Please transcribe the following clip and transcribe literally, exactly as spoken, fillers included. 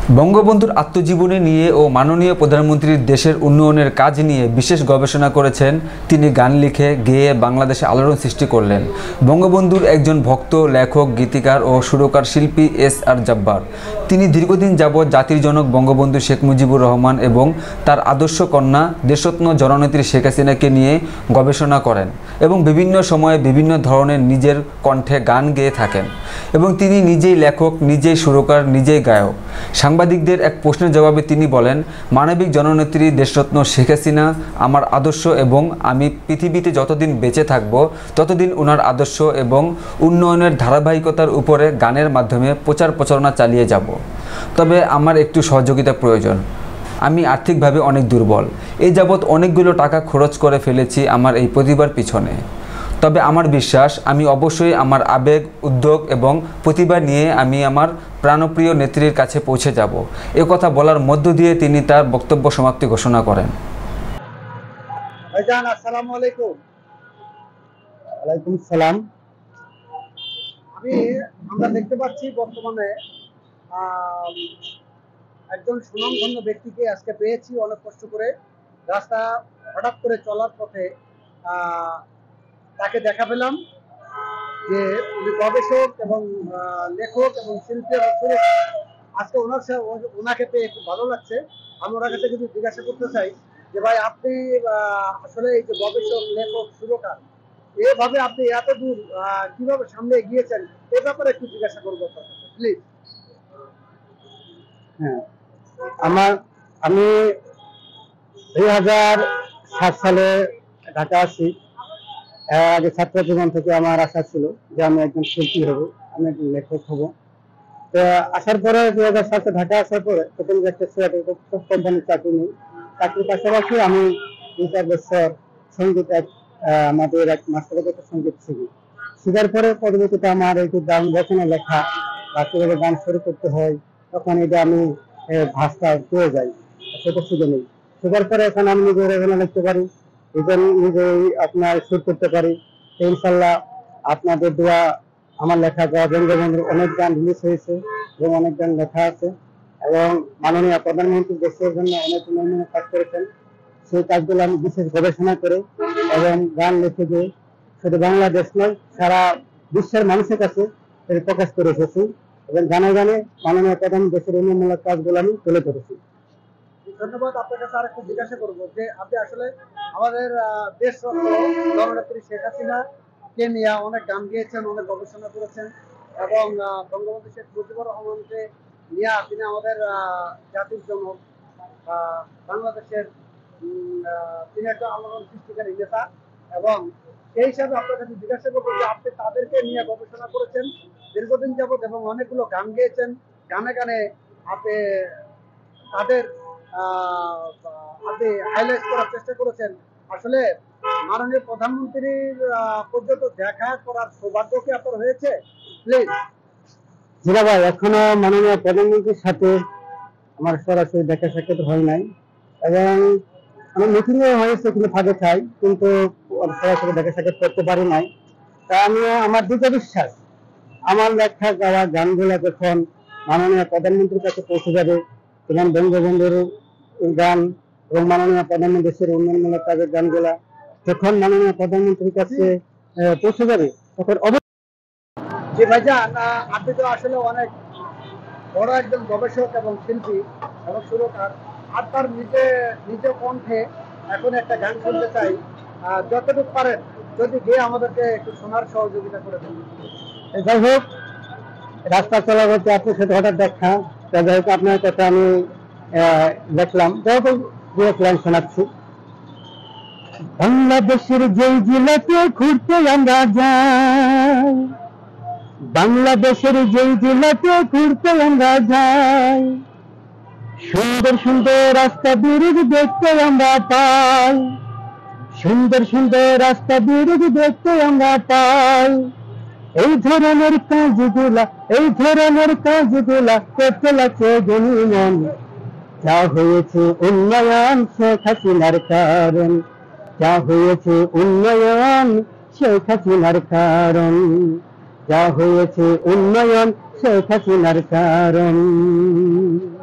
বঙ্গবন্ধুর আত্মজীবনী নিয়ে ও মাননীয় প্রধানমন্ত্রীর দেশের উন্নয়নের কাজ নিয়ে বিশেষ গবেষণা করেছেন। তিনি গান লিখে গেয়ে বাংলাদেশে আলোড়ন সৃষ্টি করলেন। বঙ্গবন্ধুর একজন ভক্ত, লেখক, গীতিকার ও সুরকার শিল্পী এস আর জব্বার। তিনি দীর্ঘদিন যাবৎ জাতির জনক বঙ্গবন্ধু শেখ মুজিবুর রহমান এবং তার আদর্শ কন্যা দেশরত্ন জননেত্রী শেখ হাসিনাকে নিয়ে গবেষণা করেন এবং বিভিন্ন সময়ে বিভিন্ন ধরনের নিজের কণ্ঠে গান গেয়ে থাকেন এবং তিনি নিজেই লেখক, নিজেই সুরকার, নিজেই গায়ক। সাংবাদিকদের এক প্রশ্নের জবাবে তিনি বলেন, মানবিক জননেত্রী দেশরত্ন শেখ হাসিনা আমার আদর্শ এবং আমি পৃথিবীতে যতদিন বেঁচে থাকব ততদিন ওনার আদর্শ এবং উন্নয়নের ধারাবাহিকতার উপরে গানের মাধ্যমে প্রচার প্রচারণা চালিয়ে যাব। তবে আমার একটু সহযোগিতা প্রয়োজন। আমি আর্থিকভাবে অনেক দুর্বল। এই যাবৎ অনেকগুলো টাকা খরচ করে ফেলেছি আমার এই প্রতিভার পিছনে। তবে আমার বিশ্বাস আমি অবশ্যই আমার আবেগ, উদ্যোগ এবং প্রতিভা নিয়ে আমি আমার প্রাণপ্রিয় নেত্রীর কাছে পৌঁছে যাব। এ কথা বলার মধ্য দিয়ে তিনি তার বক্তব্য সমাপ্তি ঘোষণা করেন। ভাইজান, আসসালামু আলাইকুম। ওয়ালাইকুম সালাম। আমি আমরা দেখতে পাচ্ছি বর্তমানে একজন সুনামধন্য ব্যক্তিকে আজকে পেয়েছি অনেক কষ্ট করে। রাস্তা হঠাৎ করে চলার পথে তাকে দেখা পেলাম যে উনি গবেষক এবং লেখক এবং শিল্পী। আজকে ওনার ওনাকে পেয়ে খুব ভালো লাগছে। আমি ওনার কাছে যদি জিজ্ঞাসা করতে চাই যে ভাই, আপনি আসলে এই যে গবেষক, লেখক, সুরকার, এভাবে আপনি এত দূর কিভাবে সামনে গিয়েছেন, এ ব্যাপারে একটু জিজ্ঞাসা করবো প্লিজ। হ্যাঁ, আমার আমি দুই হাজার সাত সালে ঢাকা আসি। আগে ছাত্র জীবন থেকে আমার আশা ছিল যে আমি একজন শিল্পী হব, আমি একজন লেখক হব। তো আসার পরে দুই হাজার সাতে ঢাকা আসার পরে প্রথম একটা কোম্পানির চাকরি নিই। চাকরির পাশাপাশি আমি দুই চার বছর সঙ্গীত এক আমাদের এক মাস্টারের সঙ্গীত শিখি। শিখার পরে পরবর্তীতে আমার এই যে গান রচনা লেখা বা কিভাবে গান শুরু করতে হয়, তখন এটা আমি ভাষা পেয়ে যাই, সেটা শিখে নিই। শেখার পরে এখন আমি নিজে রচনা লিখতে পারি, even নিজেই আপনার সুর করতে পারি। ইনশাল্লাহ আপনাদের দোয়া আমার লেখা বঙ্গবন্ধুর অনেক গান রিলিজ হয়েছে এবং অনেক গান লেখা আছে এবং মাননীয় প্রধানমন্ত্রী দেশের জন্য অনেক উন্নয়নের কাজ করেছেন। সেই কাজগুলো আমি বিশেষ গবেষণা করে এবং গান লিখে দিয়ে শুধু বাংলাদেশ নয়, সারা বিশ্বের মানুষের কাছে প্রকাশ করে এসেছি এবং গানে গানে মাননীয় প্রধান দেশের উন্নয়নমূলক কাজগুলো আমি তুলে ধরেছি। ধন্যবাদ। আপনার কাছে আরেকটু জিজ্ঞাসা করবো যে আপনি আসলে আমাদের দেশরত্ন জননেত্রী শেখ হাসিনা কে নিয়ে অনেক গান গিয়েছেন, অনেক গবেষণা করেছেন এবং বঙ্গবন্ধু শেখ মুজিবুর রহমানকে নিয়ে তিনি আমাদের জাতির জনক, বাংলাদেশের তিনি একটা আলোড়ন সৃষ্টিকারী নেতা এবং সেই হিসাবে আপনার কাছে জিজ্ঞাসা করবো যে আপনি তাদেরকে নিয়ে গবেষণা করেছেন দীর্ঘদিন যাবৎ এবং অনেকগুলো গান গেয়েছেন। গানে গানে আপনি তাদের আপনি হাইলাইট করার চেষ্টা করেছেন। আসলে মাননীয় প্রধানমন্ত্রীর পর্যন্ত দেখা করার সৌভাগ্য কি আপনার হয়েছে? প্লিজ। জিরা ভাই, এখনো মাননীয় প্রধানমন্ত্রীর সাথে আমার সরাসরি দেখা সাক্ষাৎ হয় নাই এবং আমার মিটিং হয়েছে কিন্তু ফাঁকে খাই, কিন্তু সরাসরি দেখা সাক্ষাৎ করতে পারি নাই। তা আমি আমার দৃঢ় বিশ্বাস আমার লেখা গাওয়া গানগুলো যখন মাননীয় প্রধানমন্ত্রীর কাছে পৌঁছে যাবে এবং বঙ্গবন্ধুর গান এবং মাননীয় প্রধানমন্ত্রী দেশের উন্নয়নমূলক কাজের গানগুলা যখন মাননীয় প্রধানমন্ত্রীর কাছে পৌঁছে যাবে তখন জি ভাইজান, আপনি তো আসলে অনেক বড় একজন গবেষক এবং শিল্পী এবং সুরকার। আপনার নিজে নিজ কণ্ঠে এখন একটা গান শুনতে চাই, যতটুকু পারেন যদি গিয়ে আমাদেরকে একটু শোনার সহযোগিতা করে দেন। যাই হোক, রাস্তা চলা বলতে আপনার সাথে হঠাৎ দেখা, যাই হোক আপনার কথা আমি দেখলাম, যাই হোক প্ল্যান শোনাচ্ছি। বাংলাদেশের যেই জেলাতে ঘুরতে আমরা যাই, বাংলাদেশের যেই জেলাতে ঘুরতে আমরা যাই, সুন্দর সুন্দর রাস্তা ব্রিজ দেখতে আমরা পাই, সুন্দর সুন্দর রাস্তা ব্রিজ দেখতে আমরা পাই। এই ধরনের কাজগুলা এই ধরনের কাজগুলা করতে লাগছে গণিমন, যা হয়েছে উন্নয়ন শেখ হাসিনার কারণ, যা হয়েছে উন্নয়ন শেখ হাসিনার কারণ, যা হয়েছে উন্নয়ন শেখ হাসিনার কারণ।